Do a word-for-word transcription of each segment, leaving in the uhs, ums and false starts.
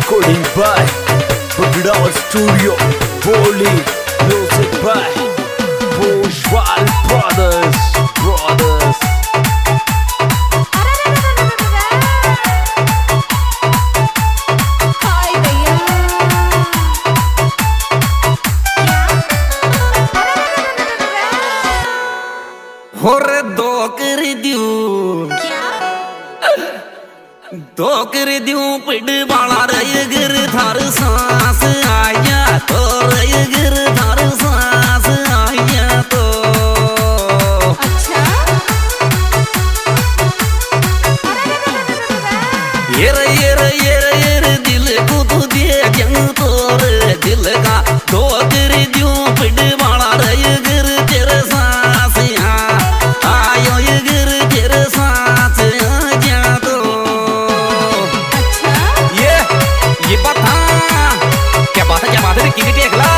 Recording by Prodektar Studio, Boli. Music by Boshwal Brothers, Brothers. होरे दो कर दियो दो कर दियो पिड वाला रय गिर थार सांस आया तो रय गिर थार सांस आया तो अच्छा ये रे ये रे ये रे ये रे दिल को तू दे जंग तोर दिल का दो कर दियो पिड वाला रय गिर तेरे सांस आयो ये गिर तेरे सांस आया तो ये बात हाँ क्या बात है क्या बात है किसी टेकला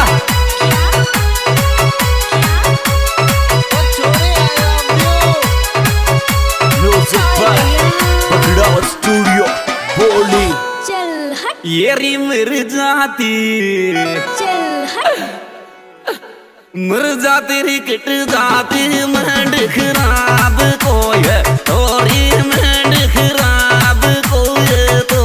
Music by Prodektar Studio, Boli. चल हट ये री मर जाती चल हट मर जाती री कट जाती मंड खराब कोई तोरी मंड खराब कोई तो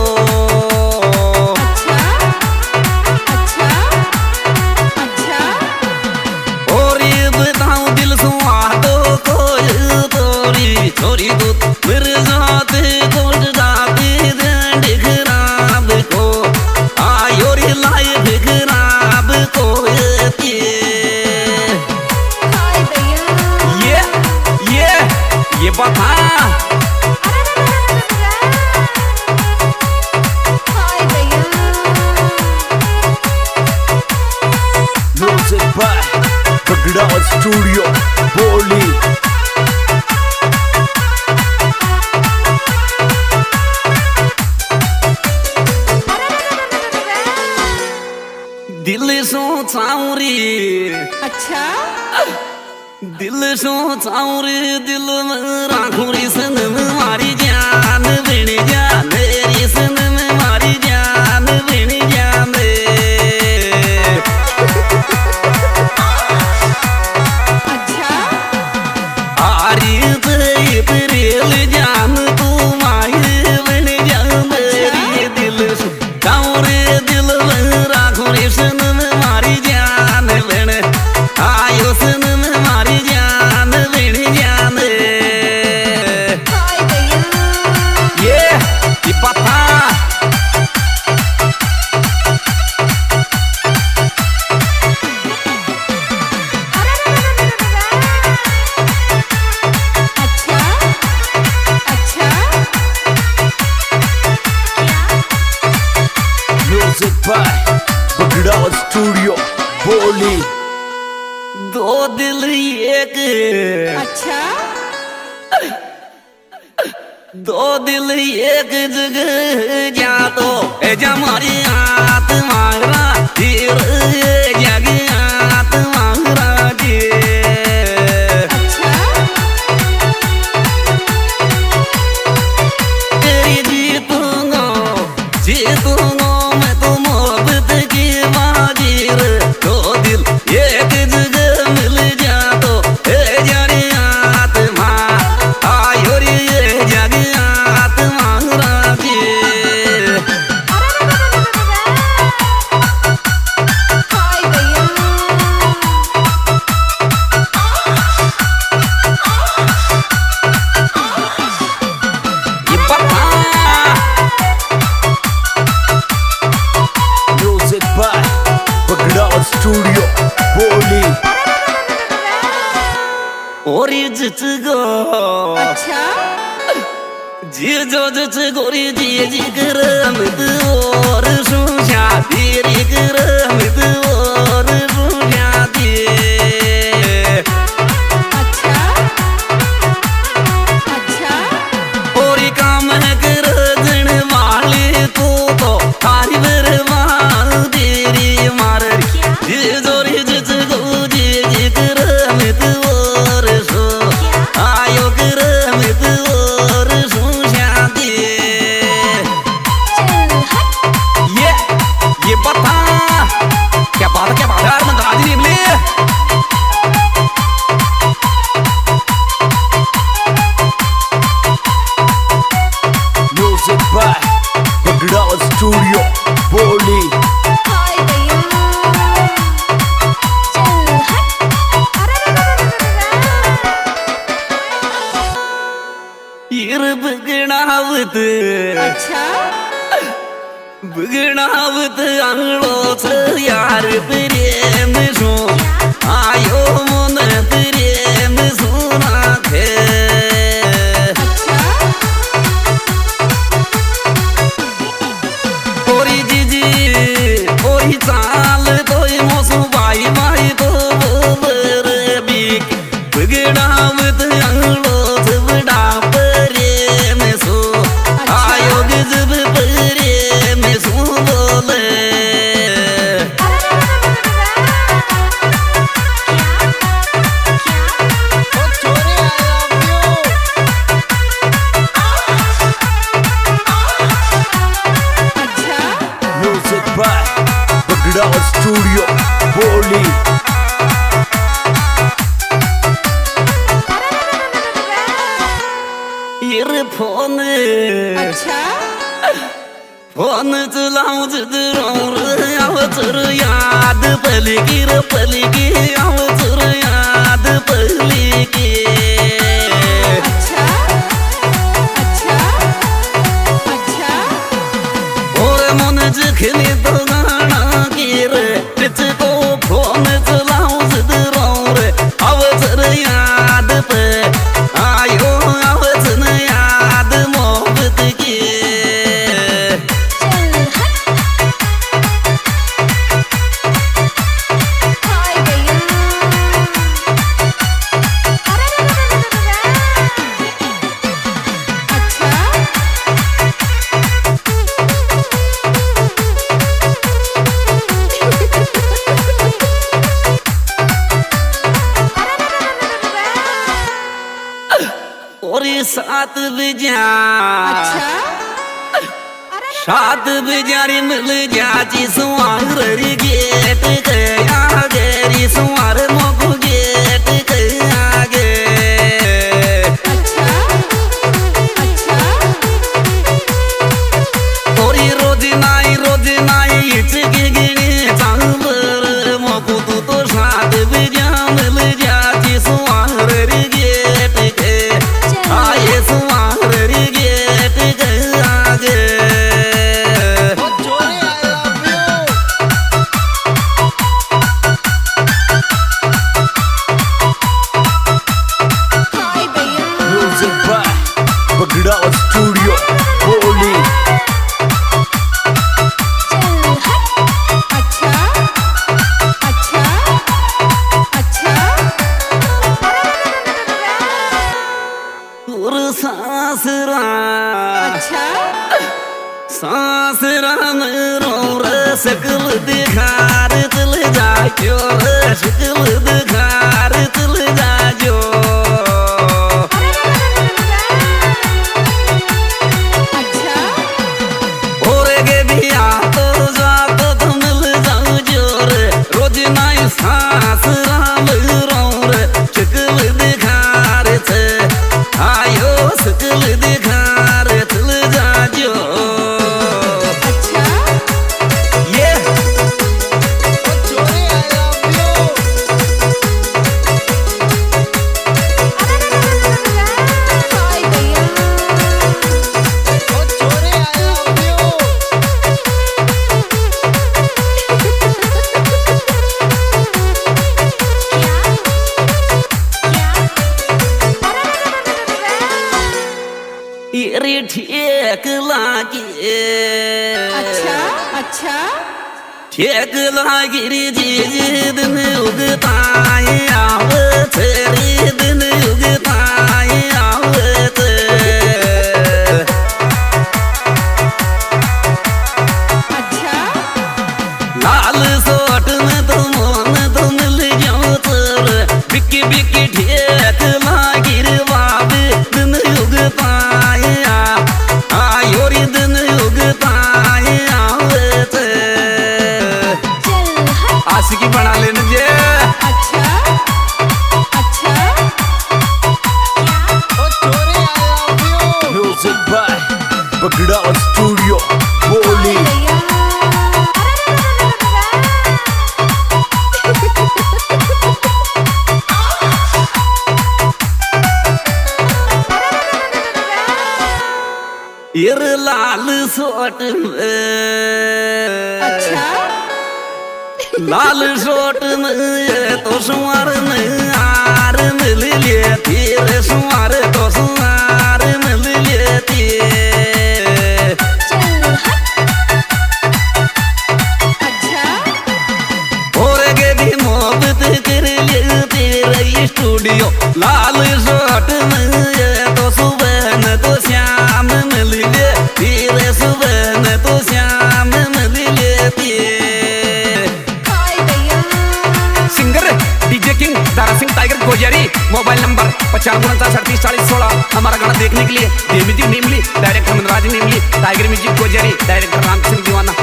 अच्छा अच्छा और ये बताऊं दिल सुआ दो कोई तोरी छोरी तू मर जाते कोट जाती दंड खराब को आयो रे लाइफ खराब को हाय भैया ये ये ये बता हाय भैया Music by Prodektar Studio, Boli. दिल सो चाउरी अच्छा दिल सो चाउरी दिल में राखुरी सन में मारी जान बिन जान मेरी सन में मारी जान बिन जान अच्छा आरी तेल जान तू माही बिन जान मेरी दिल सो चाउरी दिल में राखुरी सन में मारी जान बिन आयो सन में मारी जान बिन जान हाय भैया ये ये पता अच्छा अच्छा Music by Prodektar Studio, Boli. दो दिल एक अच्छा दो दिल एक जगह जा तो ए जा मारी हाथ मांगरा तीर जग हाथ मांगरा जी अच्छा तेरी जीतूंगा जीतूंगा मैं तो मोहब्बत की माजीर दो दिल एक जगह मिल जा तो ए जाने हाथ मां आयो रे ये जग हाथ मांगरा जी हाय भैया ये बता Music by Prodektar Studio, Boli. और ये जित गो अच्छा जी जो जित गोरी जी जी कर मित और सुशा तेरी कर मित और सुशा दे अच्छा अच्छा और ये काम है कर जन वाले तो तो थारी बरवाल तेरी मार जी जोरी जित गो जी जी कर मित और सो आयो कर मित और सुशा दे चल स्टूडियो बोली। हाय भैया चल हट ईर बगड़ावत अच्छा बगड़ावत आंगड़ो से यार प्रेम सो आयो मन प्रेम सोना थे ओरी जीजी ओरी चाल तोय मोसु बाई बाई तो बोबर बीक बगड़ावत आंगड़ो से बड़ा प्रेम सो आयो गजब प्रेम सो बोले म्यूजिक बाय पगड़ा स्टूडियो बोली। ईर फोन अच्छा फोन चलाऊं जरूर आवतर याद पलगी रे पलगी आवतर याद पलगी अच्छा अच्छा अच्छा और मन जखनी तो गाना की रे टिच को फोन चलाऊं जरूर आवतर याद पे आयो आवतर याद मोहब्बत की हाय भैया अच्छा और ये सात बजा अच्छा सात बजारी मिल जाची सुआर गेट गया गेरी सुआर मोको गेट गया गे अच्छा अच्छा और ये रोज नाई रोज नाई इचके गिने चांबर मोको तू तो सात बजा मिल जाची सुआर गेट गे आये सुआर गेट गया गे हाय भैया म्यूजिक बाय पगड़ा स्टूडियो बोली। चल हट अच्छा अच्छा अच्छा और सासरा अच्छा सासरा मेरो रे सकल दिखार चल जायो रे सकल दिखार चल जायो अच्छा और गे बिया तो जा तो तुम मिल जाओ जोर रोज नाई सासरा मेरो रे सकल दिखार से आयो सकल दिखार चल जायो अच्छा ये हाय भैया ये ठीक लागे अच्छा अच्छा ठीक लागे रे जी दिन उगताए आवत रे दिन उगताए आवत अच्छा लाल सोट में तो मन तो मिल जाओ तर बिकी बिकी ठीक लागे रे बाबे दिन उगताए आयो रे दिन उगताए आवत चल हट आशिकी बना लेने जे अच्छा अच्छा शॉट में। अच्छा लाल शॉट में तो सुमार में आर मिल लेती रे, सुमार तो सुमार मिल लेती। अच्छा और गे भी मोहब्बत कर लेती रे स्टूडियो। लाल शॉट में तो सुबह में तो शाम मिल लेती रे, सुबह में तो शाम मिल लेती। Singer DJ king Dara Singh Tiger Gojri. Mobile number पचानवे उनचास अड़तीस चालीस सोलह। हमारा गाना देखने के लिए Dev music Nimli, director Manraj Nimli, Tiger music Gojri, director Ram Singh दीवाना।